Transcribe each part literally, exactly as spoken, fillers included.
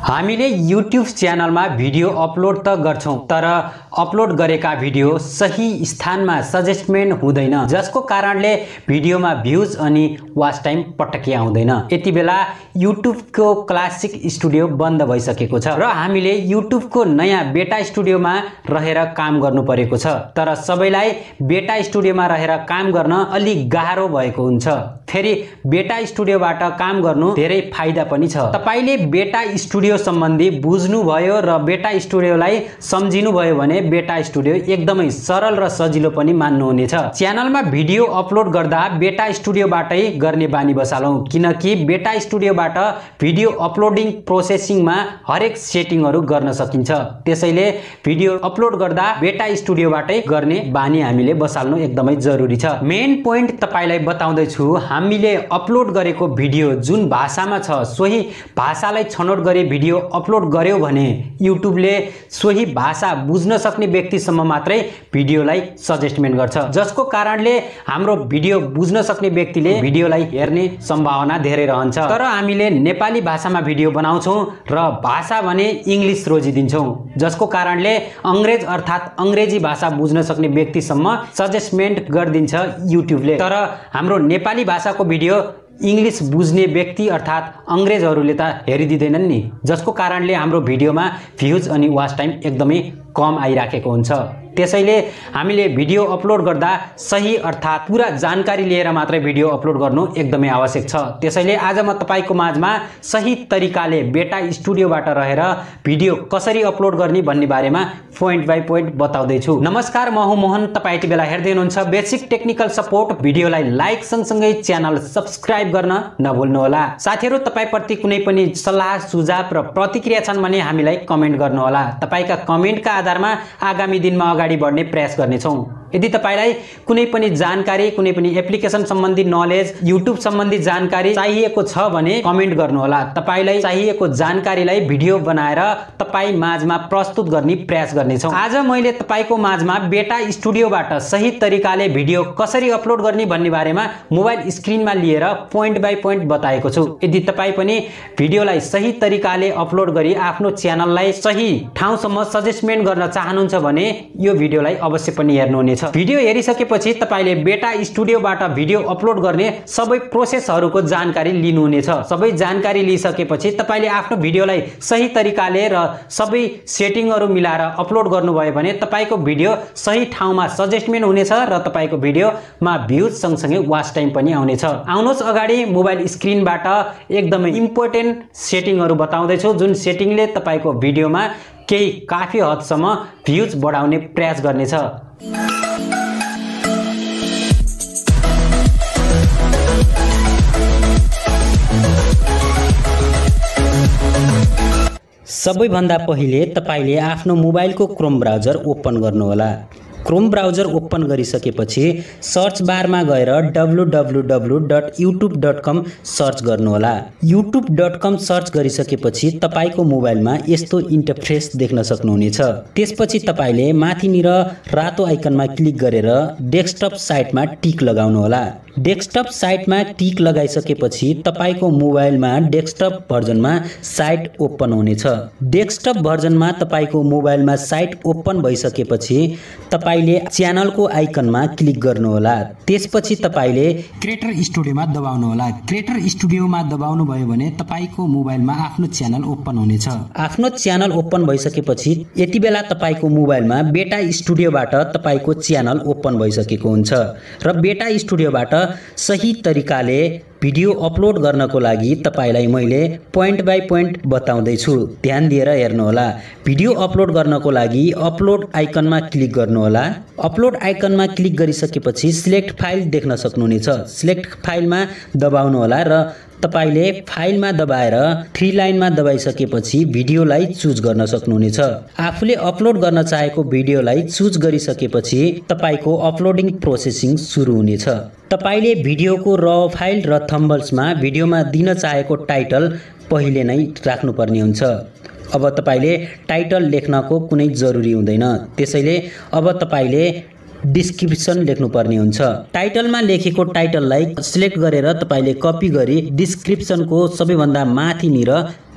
हामीले युट्युब च्यानलमा video upload त गर्छौं, तर अपलोड गरेका भिडियो सही स्थानमा सजेस्टमेन्ट हुँदैन, जसको कारणले भिडियोमा भ्युज अनि वाच टाइम पटक्कै आउँदैन। यति बेला युट्युबको क्लासिक स्टुडियो बन्द भइसकेको छ र हामीले युट्युबको नयाँ बेटा स्टुडियोमा रहेर काम गर्नु परेको छ। तर सबैलाई बेटा स्टुडियोमा रहेर काम गर्न अलि गाह्रो भएको हुन्छ। फेरि बेटा स्टुडियोबाट काम गर्नु धेरै फाइदा पनि छ। तपाईले बेटा स्टुडियो सम्बन्धी बुझ्नु भयो र बेटा स्टुडियोलाई सम्झिनु भयो भने बेटा स्टुडियो एकदमै सरल र सजिलो पनि मान्नुहुनेछ। च्यानलमा भिडियो अपलोड गर्दा बेटा स्टुडियोबाटै गर्ने बानी बसालौं, किनकि बेटा स्टुडियोबाट भिडियो अपलोडिङ प्रोसेसिङमा हरेक सेटिङहरू गर्न सकिन्छ। त्यसैले भिडियो अपलोड गर्दा बेटा स्टुडियोबाटै गर्ने बानी हामीले बसाल्नु एकदमै जरुरी छ। मेन पोइन्ट तपाईलाई बताउँदै छु, हामीले अपलोड गरेको भिडियो जुन भाषामा छ सोही भाषालाई छनौट गरी भिडियो अपलोड गर्यो भने युट्युबले सोही भाषा बुझ्न सक्ने व्यक्तिसम्म मात्रै भिडियोलाई सजेस्टमेन्ट गर्छ, जसको कारणले हाम्रो भिडियो बुझ्न सक्ने व्यक्तिले भिडियोलाई हेर्ने सम्भावना धेरै रहन्छ। तर हामीले नेपाली भाषामा भिडियो बनाउँछौं र भाषा भने इंग्लिश रोजिदिन्छौं, जसको कारणले अंग्रेज अर्थात अंग्रेजी भाषा बुझ्न सक्ने व्यक्तिसम्म सजेस्टमेन्ट गरिदिन्छ युट्युबले। तर हाम्रो नेपाली भाषाको भिडियो इंग्लिश बुझ्ने व्यक्ति अर्थात अंग्रेजहरूले त हेरिदिँदैनन् नि, जसको कारणले हाम्रो भिडियोमा भ्युज अनि वाच टाइम एकदमै कम आइराखेको हुन्छ। त्यसैले हामीले भिडियो अपलोड गर्दा सही अर्थात पूरा जानकारी लिएर मात्रै भिडियो अपलोड गर्नु एकदमै आवश्यक छ। त्यसैले आज म तपाईको माझमा सही तरिकाले बेटा स्टुडियोबाट रहेर भिडियो कसरी अपलोड गर्ने भन्ने बारेमा पोइन्ट बाइ पोइन्ट बताउँदै छु। नमस्कार, म हुँ मोहन। तपाई यति बेला हेर्दै हुनुहुन्छ बेसिक टेक्निकल सपोर्ट। भिडियोलाई लाइक सँगसँगै च्यानल सब्स्क्राइब गर्न नभुल्नु होला। साथीहरु, तपाईप्रति कुनै पनि सल्लाह सुझाव र प्रतिक्रिया छन् भने हामीलाई कमेन्ट गर्नु होला। तपाईका कमेन्टका आधारमा आगामी दिनमा अगाडि बढ्ने प्रयास गर्नेछौं। यदि तपाईलाई कुनै पनि जानकारी, कुनै पनि एप्लिकेसन सम्बन्धी नलेज, युट्युब सम्बन्धी जानकारी चाहिएको छ भने कमेन्ट गर्नु होला। तपाईलाई चाहिएको जानकारीलाई भिडियो बनाएर तपाई माझमा प्रस्तुत गर्ने प्रयास गर्नेछौं। आज मैले तपाईको माझमा बेटा स्टुडियोबाट सही तरिकाले भिडियो कसरी अपलोड गर्ने भन्ने बारेमा मोबाइल स्क्रिनमा लिएर पोइन्ट बाइ पोइन्ट बताएको छु। यदि तपाई पनि भिडियोलाई सही तरिकाले अपलोड गरी आफ्नो च्यानललाई सही ठाउँसम्म सजेस्टमेन्ट गर्न चाहनुहुन्छ भने यो भिडियोलाई अवश्य पनि हेर्नुहुनेछ। भिडियो हेरिसकेपछि तपाईले बेटा स्टुडियोबाट भिडियो अपलोड गर्ने सबै प्रोसेसहरूको जानकारी लिनुहुनेछ। सबै जानकारी लिइसकेपछि तपाईले आफ्नो भिडियोलाई सही तरिकाले र सबै सेटिङहरू मिलाएर अपलोड गर्नुभयो भने तपाईको भिडियो सही ठाउँमा सजेस्टमेन्ट हुनेछ र तपाईको भिडियोमा भ्युज सँगसँगै वाच टाइम पनि आउनेछ। आउनुहोस् अगाडि मोबाइल स्क्रिनबाट एकदमै इम्पोर्टेन्ट सेटिङहरू बताउँदै छु, जुन सेटिङले तपाईको भिडियोमा केही काफी हदसम्म भ्युज बढाउने प्रयास गर्नेछ। सबैभन्दा पहिले तपाईले आफ्नो मोबाइलको क्रोम ब्राउजर ओपन गर्नुहोला। क्रोम ब्राउजर ओपन गरिसकेपछि सर्च बारमा गएर W W W dot YouTube dot com search गर्नुहोला। युट्युब डट कम सर्च गरिसकेपछि तपाईको मोबाइलमा यस्तो इन्टरफेस देख्न सक्नुहुनेछ। त्यसपछि तपाईले माथिनिर रातो आइकनमा क्लिक गरेर डेस्कटप साइटमा टिक लगाउनुहोला। डेस्कटप साइटमा टिक लगाइसकेपछि तपाईको मोबाइलमा डेस्कटप भर्जनमा साइट ओपन हुनेछ। डेस्कटप भर्जनमा तपाईको मोबाइलमा साइट ओपन भइसकेपछि तपाईले च्यानलको आइकनमा क्लिक गर्नुहोला। त्यसपछि तपाईले क्रिएटर स्टुडियोमा दबाउनु होला। क्रिएटर स्टुडियोमा दबाउनु भयो भने तपाईको मोबाइलमा आफ्नो च्यानल ओपन हुनेछ। आफ्नो च्यानल ओपन भइसकेपछि यति बेला तपाईको मोबाइलमा बेटा स्टुडियोबाट तपाईको च्यानल ओपन भइसकेको हुन्छ र बेटा स्टुडियोबाट सही तरिकाले भिडियो अपलोड गर्नको लागि तपाईलाई मैले पोइन्ट बाइ पोइन्ट बताउँदै छु, ध्यान दिएर हेर्नुहोला। भिडियो अपलोड गर्नको लागि अपलोड आइकनमा क्लिक गर्नुहोला। अपलोड आइकनमा क्लिक गरिसकेपछि सिलेक्ट फाइल देख्न सक्नुहुनेछ। सिलेक्ट फाइलमा दबाउनु होला र तपाईले फाइलमा दबाएर थ्री लाइनमा दबाइसकेपछि भिडियोलाई चुज गर्न सक्नुहुनेछ। आफूले अपलोड गर्न चाहेको भिडियोलाई चुज गरिसकेपछि तपाईको अपलोडिङ प्रोसेसिङ सुरु हुनेछ। तपाईले भिडियोको र फाइल र थम्बनेल्समा भिडियोमा दिन चाहेको टाइटल पहिले नै राख्नुपर्ने हुन्छ। अब तपाईले टाइटल लेख्नको कुनै जरुरी हुँदैन, त्यसैले अब तपाईले डिस्क्रिप्सन लेख्नुपर्ने हुन्छ। टाइटलमा लेखेको टाइटललाई सिलेक्ट गरेर तपाईले कपी गरी डिस्क्रिप्सनको सबैभन्दा माथिनिर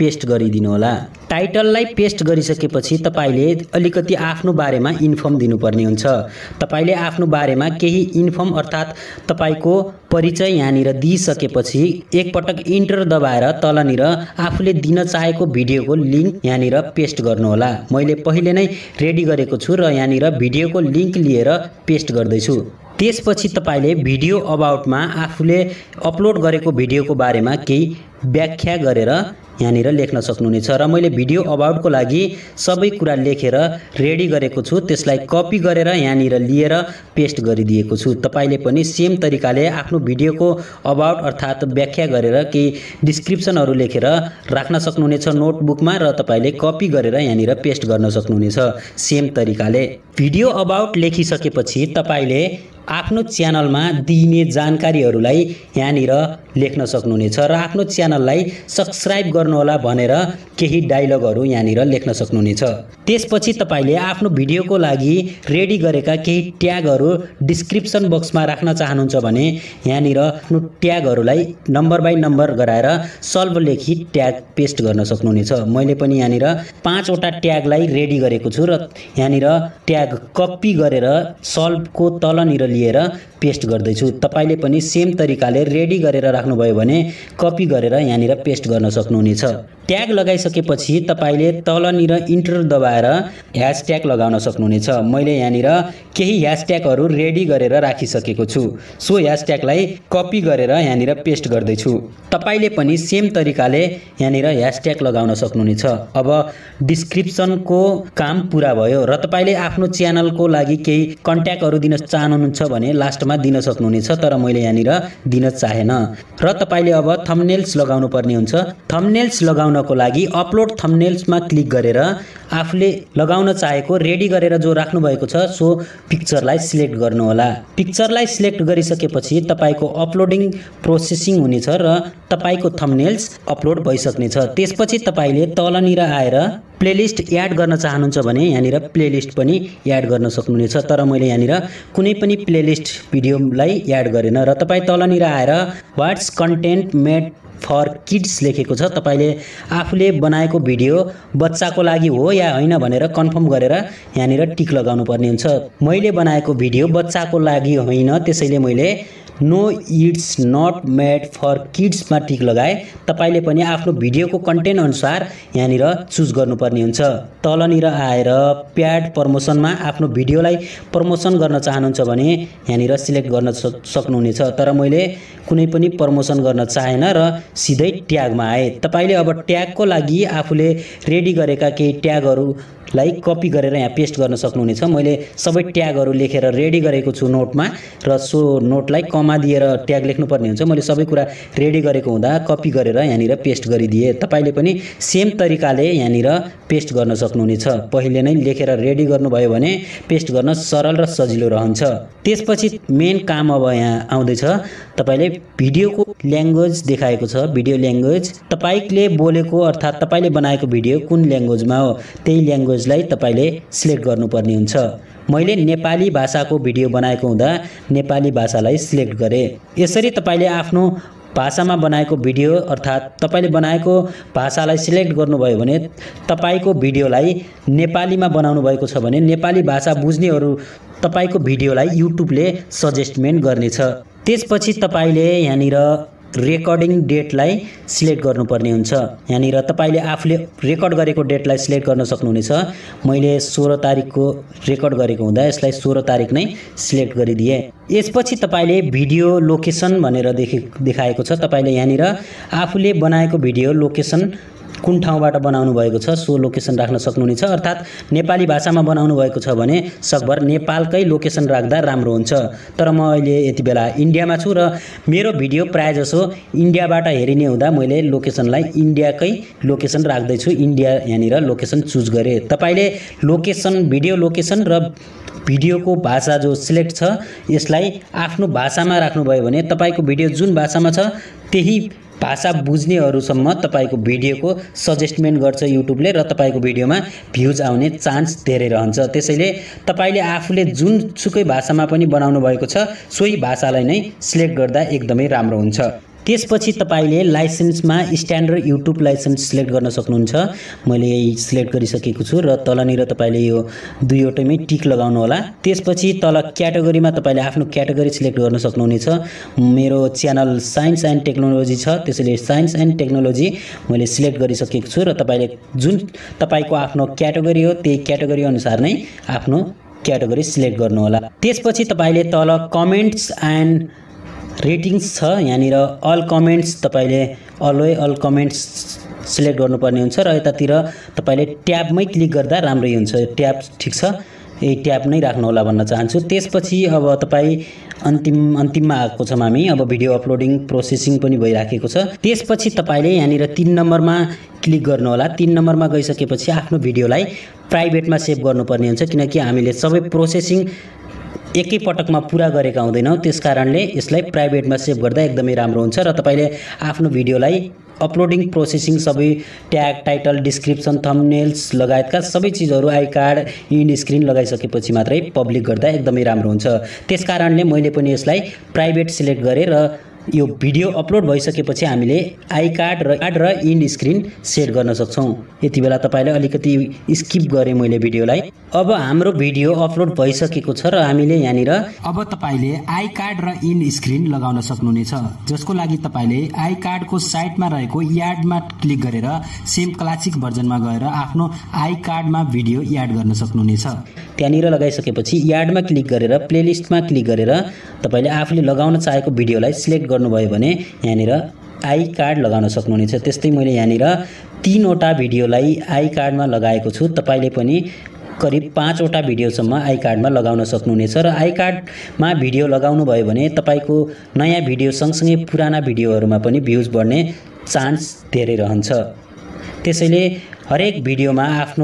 पेस्ट गरिदिनु होला। टाइटललाई पेस्ट गरिसकेपछि तपाईले अलिकति आफ्नो बारेमा इन्फर्म दिनुपर्ने हुन्छ। तपाईले आफ्नो बारेमा केही इन्फर्म अर्थात् तपाईको परिचय यहाँनिर दिइसकेपछि एकपटक इन्टर दबाएर तलनिर आफूले दिन चाहेको भिडियोको लिंक यहाँनिर पेस्ट गर्नु होला। मैले पहिले नै रेडी गरेको छु र यहाँनिर भिडियोको लिंक लिएर पेस्ट गर्दैछु। त्यसपछि तपाईले भिडियो अबाउटमा आफूले अपलोड गरेको भिडियोको बारेमा केही व्याख्या गरेर यहाँनिर लेख्न सक्नुहुनेछ र मैले भिडियो अबाउटको लागि सबै कुरा लेखेर रेडी गरेको छु। त्यसलाई कपी गरेर यहाँनिर लिएर पेस्ट गरिदिएको छु। तपाईले पनि सेम तरिकाले आफ्नो भिडियोको अबाउट अर्थात् व्याख्या गरेर केही डिस्क्रिप्सनहरु लेखेर राख्न सक्नुहुनेछ नोटबुकमा र तपाईले कपी गरेर यहाँनिर पेस्ट गर्न सक्नुहुनेछ सेम तरिकाले। भिडियो अबाउट लेखिसकेपछि तपाईले आफ्नो च्यानलमा दिइने जानकारीहरूलाई यहाँनिर लेख्न सक्नुहुनेछ र आफ्नो च्यानललाई सब्स्क्राइब गर्नुहोला भनेर केही डायलगहरु यहाँनिर लेख्न सक्नुहुनेछ। त्यसपछि तपाईले आफ्नो भिडियोको लागि रेडी गरेका केही ट्यागहरु डिस्क्रिप्सन बक्समा राख्न चाहनुहुन्छ भने यहाँनिर आफ्नो ट्यागहरुलाई नम्बर बाइ नम्बर गराएर सल्भ लेखी ट्याग पेस्ट गर्न सक्नुहुनेछ। मैले पनि यहाँनिर पाँच वटा ट्यागलाई रेडी गरेको छु र यहाँनिर ट्याग कपी गरेर सल्भको तलनिर लिएर पेस्ट गर्दै छु। तपाईले पनि सेम तरिकाले रेडी गरेर राख्नुभयो भने कपी गरेर यहाँनिर पेस्ट गर्न सक्नुहुनेछ। ट्याग लगाइसकेपछि तपाईले तलनिर इन्टर दबाएर ह्याशट्याग लगाउन सक्नुहुनेछ। मैले यहाँनिर केही ह्याशट्यागहरु रेडी गरेर राखिसकेको छु। सो ह्याशट्यागलाई कपी गरेर यहाँनिर पेस्ट गर्दै छु। तपाईले पनि सेम तरिकाले यहाँनिर ह्याशट्याग लगाउन सक्नुहुनेछ। अब डिस्क्रिप्सनको काम पूरा भयो र तपाईले आफ्नो च्यानलको लागि केही कन्ट्याक्टहरु दिन चाहनुहुन्छ भने लास्टमा दिन सक्नुहुनेछ, तर मैले यहाँनिर दिन चाहेन। र तपाईले अब थम्बनेल्स लगाउनु पर्ने हुन्छ। थम्बनेल्स लगाउनको लागि अपलोड थम्बनेल्समा क्लिक गरेर आफूले लगाउन चाहेको रेडी गरेर जो राख्नु भएको छ सो पिक्चरलाई सिलेक्ट गर्नु होला। पिक्चरलाई सिलेक्ट गरिसकेपछि तपाईको अपलोडिङ प्रोसेसिङ हुनेछ र तपाईको थम्बनेल्स अपलोड भइसक्नेछ। त्यसपछि तपाईले तलनिर आएर प्लेलिस्ट एड गर्न चाहनुहुन्छ भने यहाँनिर प्लेलिस्ट पनि एड गर्न सक्नुहुनेछ, तर मैले यहाँनिर कुनै पनि प्लेलिस्ट भिडियोलाई एड गरेन। र तपाई तलनिर आएर what's content made for kids लेखेको छ। तपाईले आफूले बनाएको भिडियो बच्चाको लागि हो या हैन भनेर कन्फर्म गरेर यहाँनिर टिक लगाउनु पर्ने हुन्छ। मैले बनाएको भिडियो बच्चाको लागि होइन, त्यसैले मैले no it's not made for kids मा टिक लगाए। तपाईले पनि आफ्नो भिडियोको कन्टेन्ट अनुसार यहाँनिर चुज गर्नुपर्ने हुन्छ। तलनिर आएर प्याड प्रमोसनमा आफ्नो भिडियोलाई प्रमोसन गर्न चाहनुहुन्छ भने यहाँनिर सिलेक्ट गर्न सक्नुहुनेछ, तर मैले कुनै पनि प्रमोसन गर्न चाहेन र सिधै ट्यागमा आए। तपाईले अब ट्यागको लागि आफूले रेडी गरेका केही ट्यागहरुलाई कपी गरेर यहाँ पेस्ट गर्न सक्नुहुनेछ। मैले सबै ट्यागहरु लेखेर रेडी गरेको छु नोटमा र सो नोटलाई कमा दिएर ट्याग लेख्नु पर्ने हुन्छ। मैले सबै कुरा रेडी गरेको हुँदा कपी गरेर यहाँनिर पेस्ट गरिदिए। तपाईले पनि सेम तरिकाले यहाँनिर पेस्ट गर्न सक्नुहुनेछ। पहिले नै लेखेर रेडी गर्नुभयो भने पेस्ट गर्न सरल र सजिलो रहन्छ। त्यसपछि मेन काम अब यहाँ आउँदैछ। तपाईले भिडियोको ल्याङ्ग्वेज देखाएको छ, भिडियो ल्याङ्ग्वेज तपाईले बोलेको अर्थात् तपाईले बनाएको भिडियो कुन ल्याङ्ग्वेजमा हो त्यही ल्याङ्ग्वेजलाई तपाईले सिलेक्ट गर्नुपर्ने हुन्छ। मैले नेपाली भाषाको भिडियो बनाएको हुँदा नेपाली भाषालाई सिलेक्ट गरे। यसरी तपाईले आफ्नो भाषामा बनाएको भिडियो अर्थात् तपाईले बनाएको भाषालाई सिलेक्ट गर्नुभयो भने तपाईको भिडियोलाई नेपालीमा बनाउनु भएको छ भने नेपाली भाषा बुझ्नेहरू तपाईको भिडियोलाई युट्युबले सजेस्टमेन्ट गर्नेछ। त्यसपछि तपाईले यहाँनिर रेकर्डिङ डेटलाई सिलेक्ट गर्नुपर्ने हुन्छ। यहाँनिर तपाईले आफूले रेकर्ड गरेको डेटलाई सिलेक्ट गर्न सक्नुहुनेछ। मैले सोह्र तारिकको रेकर्ड गरेको हुँदा यसलाई सोह्र तारिक नै सिलेक्ट गरिदिए। यसपछि तपाईले भिडियो लोकेसन भनेर देखाएको छ। तपाईले यहाँनिर आफूले बनाएको भिडियो लोकेसन कुन ठाउँबाट बनाउनु भएको छ सो लोकेसन राख्न सक्नुहुनेछ। अर्थात् नेपाली भाषामा बनाउनु भएको छ भने सकभर नेपालकै लोकेसन राख्दा राम्रो हुन्छ। तर म अहिले यति बेला इन्डियामा छु र मेरो भिडियो प्राय जसो इन्डियाबाट हेरिने हुँदा मैले लोकेसनलाई इन्डियाकै लोकेसन राख्दै छु। इन्डिया यहाँनिर लोकेसन चुज गरे। तपाईले लोकेसन भिडियो लोकेसन र भिडियोको भाषा जो सिलेक्ट छ यसलाई आफ्नो भाषामा राख्नुभयो भने तपाईको भिडियो जुन भाषामा छ त्यही भाषा बुझ्नेहरुसम्म तपाईको भिडियोको सजेस्टमेन्ट गर्छ युट्युबले र तपाईको भिडियोमा भ्युज आउने चान्स धेरै रहन्छ। त्यसैले तपाईले आफूले जुन सुकै भाषामा पनि बनाउनु भएको छ सोही भाषालाई नै सिलेक्ट गर्दा एकदमै राम्रो हुन्छ। त्यसपछि तपाईले लाइसेन्समा स्ट्यान्डर्ड युट्युब लाइसेन्स सिलेक्ट गर्न सक्नुहुन्छ। मैले यही सिलेक्ट गरिसकेको छु र तलनिर तपाईले यो दुईवटैमै टिक लगाउनु होला। त्यसपछि तल क्याटेगोरीमा तपाईले आफ्नो क्याटेगोरी सिलेक्ट गर्न सक्नुहुनेछ। मेरो च्यानल साइन्स एन्ड टेक्नोलोजी छ, त्यसैले साइन्स एन्ड टेक्नोलोजी मैले सिलेक्ट गरिसकेको छु र तपाईले जुन तपाईको आफ्नो क्याटेगोरी हो त्यही क्याटेगोरी अनुसार नै आफ्नो क्याटेगोरी सिलेक्ट गर्नु होला। त्यसपछि तपाईले तल कमेन्ट्स एन्ड रेटिङ्स छ, यहाँनिर अल कमेन्ट्स तपाईले अलवे अल कमेन्ट्स सिलेक्ट गर्नुपर्ने हुन्छ र यतातिर तपाईले ट्याबमै क्लिक गर्दा राम्रै हुन्छ। ट्याब ठिक छ, यही ट्याब नै राख्नु होला भन्न चाहन्छु। त्यसपछि अब तपाई अन्तिम अन्तिममा आएको छौँ हामी। अब भिडियो अपलोडिङ प्रोसेसिङ पनि भइराखेको छ। त्यसपछि तपाईले यहाँनिर तीन नम्बरमा क्लिक गर्नु होला। तीन नम्बरमा गइसकेपछि आफ्नो भिडियोलाई प्राइभेटमा सेभ गर्नुपर्ने हुन्छ, किनकि हामीले सबै प्रोसेसिङ एकै पटकमा पूरा गरेका हुँदैनौँ। त्यसकारणले यसलाई प्राइभेटमा सेभ गर्दा एकदमै राम्रो हुन्छ र तपाईले आफ्नो भिडियोलाई अपलोडिङ प्रोसेसिङ सबै ट्याग, टाइटल, डिस्क्रिप्सन, थम्बनेल्स लगायतका सबै चीजहरू आई कार्ड, इन्ड स्क्रिन लगाइसकेपछि मात्रै पब्लिक गर्दा एकदमै राम्रो हुन्छ। त्यसकारणले मैले पनि यसलाई प्राइभेट सिलेक्ट गरेँ र यो भिडियो अपलोड भइसकेपछि हामीले आई कार्ड र कार्ड र इन्ड स्क्रिन सेट गर्न सक्छौं। यति बेला तपाईले अलिकति स्किप गरे मैले भिडियोलाई। अब हाम्रो भिडियो अपलोड भइसकेको छ र हामीले यहाँनिर अब तपाईले आई कार्ड र इन्ड स्क्रिन लगाउन सक्नुहुनेछ, जसको लागि तपाईले आई कार्डको साइडमा रहेको याडमा क्लिक गरेर सेम क्लासिक भर्जनमा गएर आफ्नो आई कार्डमा भिडियो याड गर्न सक्नुहुनेछ। त्यहाँनिर लगाइसकेपछि याडमा क्लिक गरेर प्लेलिस्टमा क्लिक गरेर तपाईले आफूले लगाउन चाहेको भिडियोलाई सिलेक्ट गर्नुभयो भने यहाँनिर आई कार्ड लगाउन सक्नुहुनेछ। त्यस्तै मैले यहाँनिर तीनवटा भिडियोलाई आई कार्डमा लगाएको छु। तपाईले पनि करिब पाँचवटा भिडियोसम्म आई कार्डमा लगाउन सक्नुहुनेछ र आई कार्डमा भिडियो लगाउनु भयो भने तपाईको नयाँ भिडियो सँगसँगै पुराना भिडियोहरूमा पनि भ्युज बढ्ने चान्स धेरै रहन्छ। त्यसैले हरेक भिडियोमा आफ्नो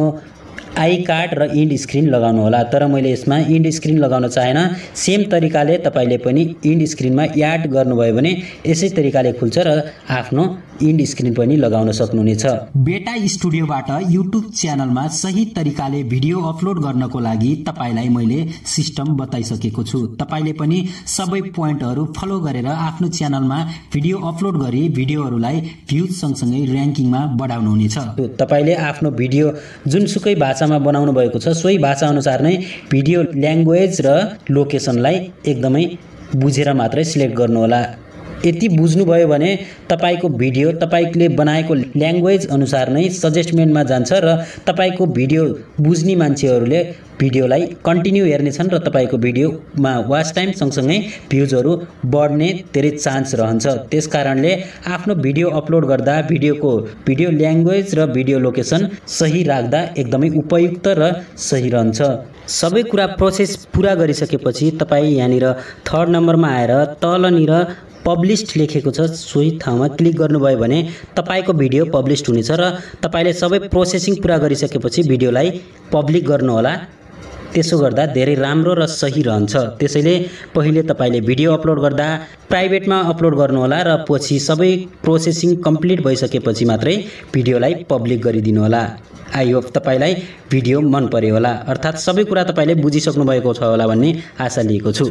आई कार्ड र इन्ड स्क्रिन लगाउनु होला। तर मैले यसमा इन्ड स्क्रिन लगाउन चाहेन। सेम तरिकाले तपाईले पनि इन्ड स्क्रिनमा याड गर्नुभयो भने यसै तरिकाले खुल्छ र आफ्नो इन्ड स्क्रिन पनि लगाउन सक्नुहुनेछ। बेटा स्टुडियोबाट युट्युब च्यानलमा सही तरिकाले भिडियो अपलोड गर्नको लागि तपाईलाई मैले सिस्टम बताइसकेको छु। तपाईले पनि सबै पोइन्टहरू फलो गरेर आफ्नो च्यानलमा भिडियो अपलोड गरी भिडियोहरूलाई भ्युज सँगसँगै र्याङ्किङमा बढाउनु हुनेछ। तपाईले आफ्नो भिडियो जुनसुकै भाषामा बनाउनु भएको छ सोही भाषा अनुसार नै भिडियो ल्याङ्ग्वेज र लोकेसनलाई एकदमै बुझेर मात्रै सिलेक्ट गर्नु होला। यति बुझ्नुभयो भने तपाईको भिडियो तपाईले बनाएको ल्याङ्ग्वेज अनुसार नै सजेस्टमेन्टमा जान्छ र तपाईको भिडियो बुझ्ने मान्छेहरूले भिडियोलाई कन्टिन्यू हेर्नेछन् र तपाईको भिडियोमा वाच टाइम सँगसँगै भ्युजहरू बढ्ने धेरै चान्स रहन्छ। त्यसकारणले आफ्नो भिडियो अपलोड गर्दा भिडियोको भिडियो ल्याङ्ग्वेज र भिडियो लोकेसन सही राख्दा एकदमै उपयुक्त र सही रहन्छ। सबै कुरा प्रोसेस पूरा गरिसकेपछि तपाई यहाँनिर थर्ड नम्बरमा आएर तलनिर पब्लिस्ड लेखेको छ सोही ठाउँमा क्लिक गर्नुभयो भने तपाईको भिडियो पब्लिस्ड हुनेछ र तपाईले सबै प्रोसेसिङ पूरा गरिसकेपछि भिडियोलाई पब्लिक गर्नु होला। त्यसो गर्दा धेरै राम्रो र सही रहन्छ। त्यसैले पहिले तपाईले भिडियो अपलोड गर्दा प्राइभेटमा अपलोड गर्नु होला र पछि सबै प्रोसेसिङ कम्प्लिट भइसकेपछि मात्रै भिडियोलाई पब्लिक गरिदिनु होला। आई होप तपाईलाई भिडियो मन पर्यो होला, अर्थात् सबै कुरा तपाईले बुझिसक्नु भएको छ होला भन्ने आशा लिएको छु।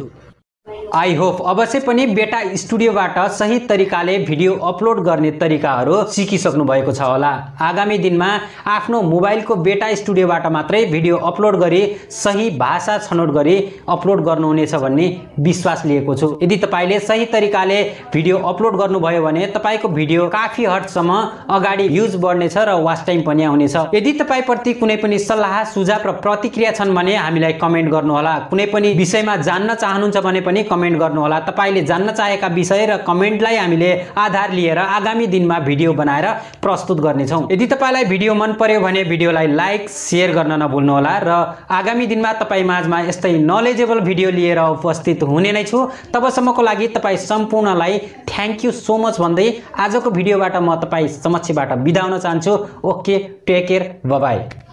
आई होप अवश्य पनि बेटा स्टुडियोबाट सही तरिकाले भिडियो अपलोड गर्ने तरिकाहरू सिकिसक्नु भएको छ होला। आगामी दिनमा आफ्नो मोबाइलको बेटा स्टुडियोबाट मात्रै भिडियो अपलोड गरी सही भाषा छनौट गरी अपलोड गर्नुहुनेछ भन्ने विश्वास लिएको छु। यदि तपाईले सही तरिकाले भिडियो अपलोड गर्नुभयो भने तपाईको भिडियो काफी हदसम्म अगाडि भ्युज बढ्नेछ र वाच टाइम पनि आउनेछ। यदि तपाईप्रति कुनै पनि सल्लाह सुझाव र प्रतिक्रिया छन् भने हामीलाई कमेन्ट गर्नुहोला। कुनै पनि विषयमा जान्न चाहनुहुन्छ भने पनि कमेन्ट गर्नुहोला। तपाईले जान्न चाहेका विषय र कमेन्टलाई हामीले आधार लिएर आगामी दिनमा भिडियो बनाएर प्रस्तुत गर्नेछौँ। यदि तपाईलाई भिडियो मन पर्यो भने भिडियोलाई लाइक शेयर गर्न नभुल्नुहोला र आगामी दिनमा तपाई माझमा यस्तै नलेजेबल भिडियो लिएर उपस्थित हुने नै छु। तबसम्मको लागि तपाई सम्पूर्णलाई थ्याङ्क यू सो मच भन्दै आजको भिडियोबाट म तपाई समक्षबाट बिदा हुन चाहन्छु। Okay, take care, bye by.